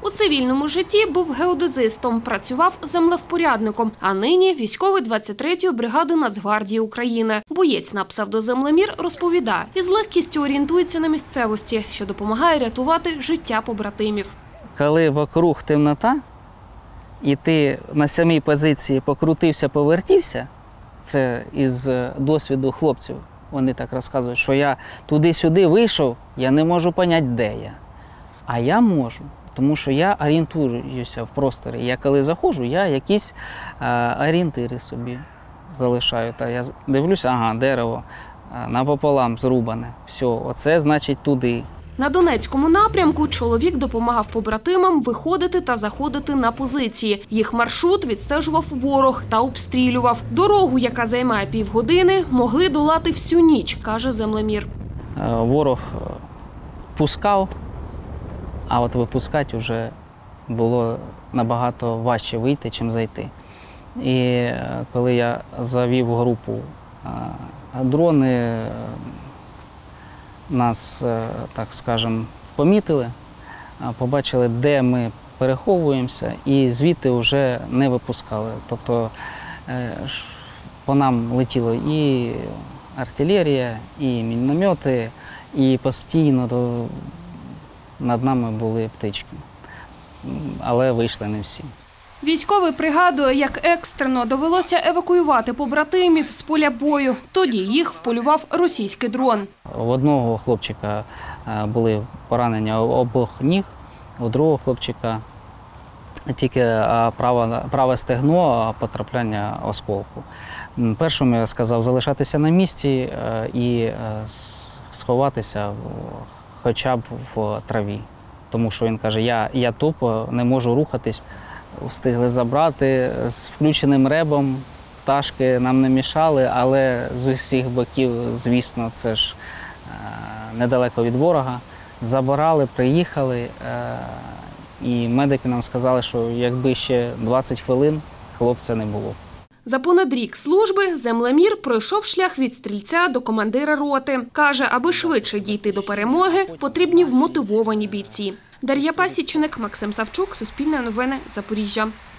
У цивільному житті був геодезистом, працював землевпорядником, а нині військовий 23-ї бригади Нацгвардії України. Боєць на псевдоземлемір розповідає, із легкістю орієнтується на місцевості, що допомагає рятувати життя побратимів. Коли вокруг темнота, і ти на самій позиції покрутився, повертівся, це із досвіду хлопців, вони так розказують, що я туди-сюди вийшов, я не можу зрозуміти, де я. А я можу, тому що я орієнтуюся в просторі. Я коли заходжу, я якісь орієнтири собі залишаю. Та я дивлюся, ага, дерево напополам зрубане. Все, оце значить туди. На Донецькому напрямку чоловік допомагав побратимам виходити та заходити на позиції. Їх маршрут відстежував ворог та обстрілював. Дорогу, яка займає півгодини, могли долати всю ніч, каже землемір. Ворог пускав, а от випускати вже було набагато важче вийти, чим зайти. І коли я завів групу, дрони нас, так скажемо, помітили, побачили, де ми переховуємося, і звідти вже не випускали. Тобто по нам летіло і артилерія, і міномети, і постійно над нами були птички. Але вийшли не всі. Військовий пригадує, як екстрено довелося евакуювати побратимів з поля бою. Тоді їх вполював російський дрон. У одного хлопчика були поранення обох ніг, у другого хлопчика тільки праве стегно, потрапляння осколку. Першому я сказав залишатися на місці і сховатися хоча б в траві. Тому що він каже, я тупо не можу рухатись. Встигли забрати з включеним ребом, пташки нам не мішали, але з усіх боків, звісно, це ж недалеко від ворога. Забирали, приїхали, і медики нам сказали, що якби ще 20 хвилин, хлопця не було. За понад рік служби землемір пройшов шлях від стрільця до командира роти. Каже, аби швидше дійти до перемоги, потрібні вмотивовані бійці. Дар'я Пасічник, Максим Савчук, Суспільне новини, Запоріжжя.